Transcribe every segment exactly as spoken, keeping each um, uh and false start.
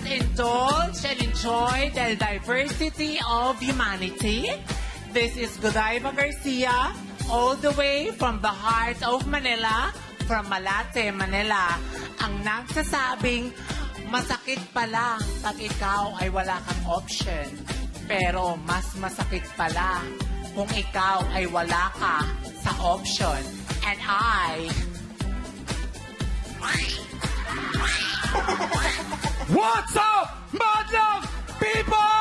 indulge and enjoy the diversity of humanity. This is Godiva Garcia, all the way from the heart of Manila, from Malate, Manila, ang nagsasabing masakit pala pag ikaw ay wala kang option. Pero mas masakit pala kung ikaw ay wala ka sa option. And I... What's up, madlang people?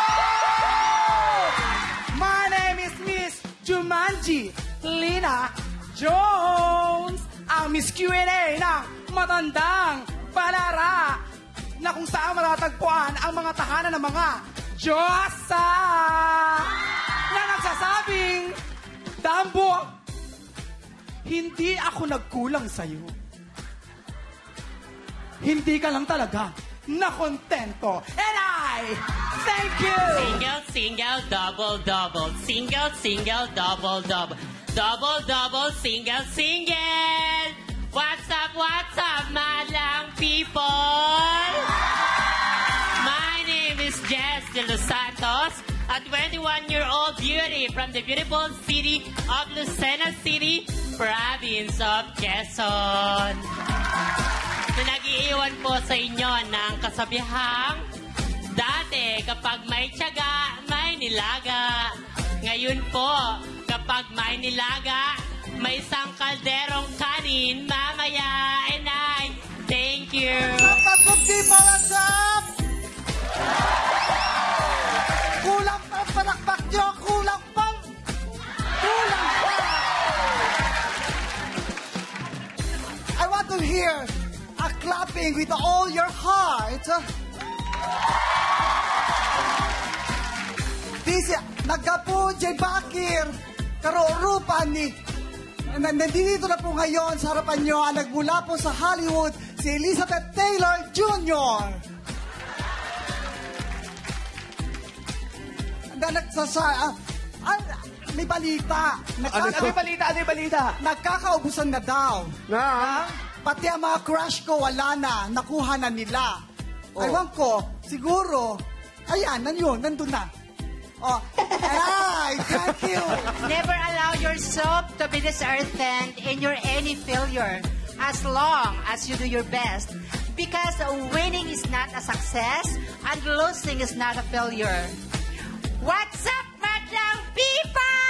My name is Miss Jumanji Lina Jones, ang Miss Q and A ng matandang palara na kung saan matatagpuan ang mga tahanan ng mga Diyosa na nagsasabing, Dambo, hindi ako nagkulang sa'yo. Hindi ka lang talaga nakontento. And I thank you! Single, single, double, double. Single, single, double, double. Double, double, single, single. What's up, what's up, madlang people? My name is Jess De Los Santos, a twenty-one-year-old beauty from the beautiful city of Lucena City, province of Quezon. Na nag-iiwan po sa inyo ng kasabihang dati kapag may tiyaga, may nilaga. Ngayon po, kapag may nilaga, may isang kalderong kanin mamaya. And I thank you. Kapag people, what's up? Kulang pa palakpak nyo, kulang pang, kulang pa. I want to hear a clapping with all your heart. This nagkapo J. Bakir, karurupan ni nandito na po ngayon sa harapan nyo ang nagmula po sa Hollywood, si Elizabeth Taylor Junior Na nagsasa... Ah, ah, may balita. Nagkaka- Ano may balita? Ano yung balita? Nagkakaubusan na daw. Na? Pati ang mga crush ko, wala na. Nakuha na nila. Oh. Ewan ko, siguro, ayan, nandiyon, nandun na. Oh, ay, thank you. Never allow yourself to be disheartened in your any failure as long as you do your best. Because winning is not a success and losing is not a failure. What's up, madlang people?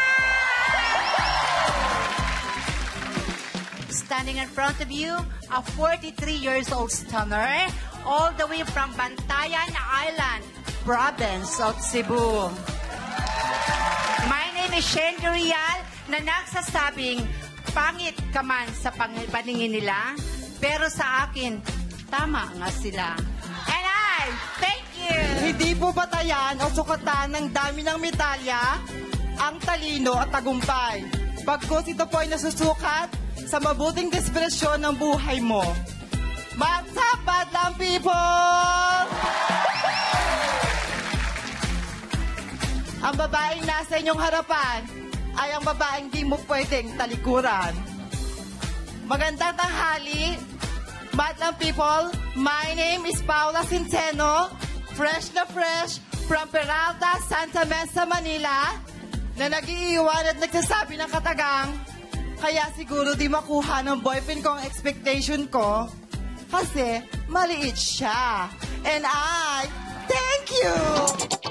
Standing in front of you, a forty-three years old stunner, all the way from Bantayan Island, province of Cebu. My name is Shendy Real, na nagsasabing, pangit ka man sa paningin nila, pero sa akin, tama nga sila. And I, thank you! Hindi po batayan o sukatan ng dami ng medalya ang talino at tagumpay. Bagkus ito po ay nasusukat sa mabuting desperasyon ng buhay mo. What's up, madlang people? Ang babaeng nasa inyong harapan ay ang babaeng di mo pwedeng talikuran. Magandang tanghali, madlang people. My name is Paula Centeno, fresh na fresh from Peralta, Santa Mesa, Manila, na nag-iiwan at nagsasabi ng katagang, kaya siguro di makuha ng boyfriend ko ang expectation ko kasi maliit siya. And I thank you!